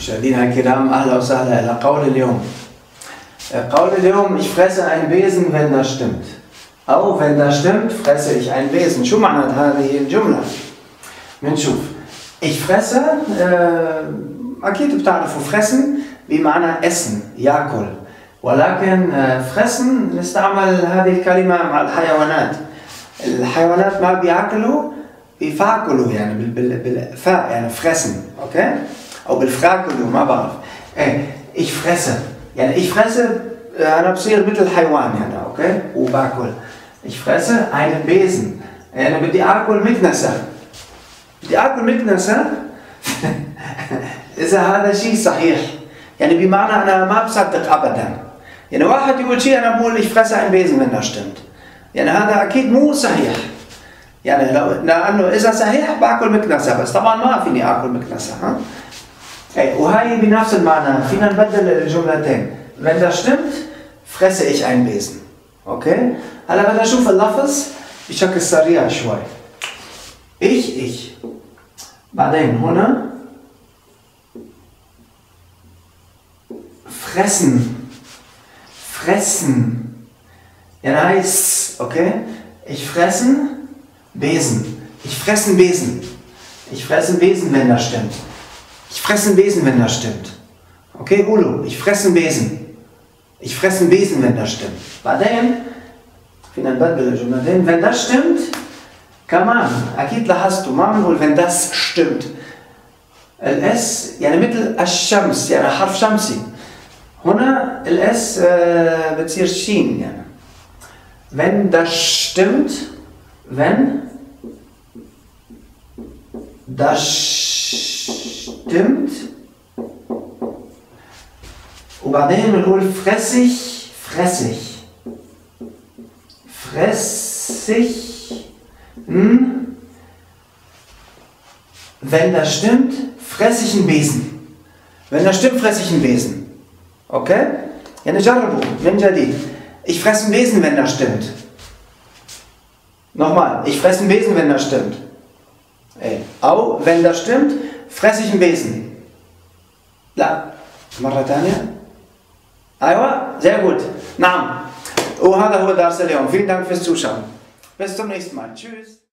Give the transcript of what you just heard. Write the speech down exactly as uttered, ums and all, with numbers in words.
مشاهدينا الكرام، أهلا وسهلا إلى قول اليوم. قول اليوم: ich fresse ein Besen, wenn das stimmt. أو wenn das stimmt, fresse ich ein Besen. شو معنى هذه الجملة؟ بنشوف. Ich fresse أكيد بتعرفوا fressen بمعنى essen، يأكل. ولكن fressen نستعمل هذه الكلمة مع الحيوانات. الحيوانات ما بياكلوا، بيفاكلوا يعني بالفاء يعني fressen، أوكي؟ أو بالفراكلوا ما بعرف. إيه ich fresse يعني ich fresse أنا بصير مثل الحيوان يعني، أوكي؟ وباكل. ich fresse einen Besen يعني بدي آكل مكنسة. بدي آكل مكنسة إذا هذا شيء صحيح، يعني بمعنى أنا ما بصدق أبدا. يعني واحد يقول شيء أنا بقول ich fresse einen Besen wenn das stimmt. يعني هذا أكيد مو صحيح. يعني لو لأنه إذا صحيح باكل مكنسة، بس طبعا ما فيني آكل مكنسة، ها؟ أي وهي بنفس المعنى، فينا نبدل الجملتين. wenn das stimmt fresse ich einen Besen. أوكي؟ هلا بدنا نشوف اللفظ بشكل سريع شوي. ich ich بعدين هنا fressen fressen يعني هاي س، أوكي؟ ich fressen Besen. ich fressen Besen. ich fressen Besen wenn das stimmt. ich fressen Besen wenn das stimmt. Okay, Ulu, ich fressen Besen. ich fressen Besen wenn das stimmt. بعدين فينا نبدل الجملتين. wenn das stimmt كمان أكيد لاحظتوا ما بنقول wenn das stimmt. الاس يعني مثل الشمس يعني حرف شمسي. هنا الاس بتصير شين يعني. wenn das stimmt wenn das stimmt وبعدين بنقول fressig fressig fressig hm. wenn das stimmt fresse ich einen Besen. wenn das stimmt fresse ich einen Besen. Okay? يعني جربوا من جديد. ich fresse einen Besen wenn das stimmt. Nochmal, ich fresse einen Besen wenn das stimmt. Ey. أو wenn das stimmt fresse ich einen Besen. لا مرة ثانية. أيوة sehr gut. نعم. وهذا هو درس اليوم. vielen Dank fürs Zuschauen. bis zum nächsten Mal. Tschüss.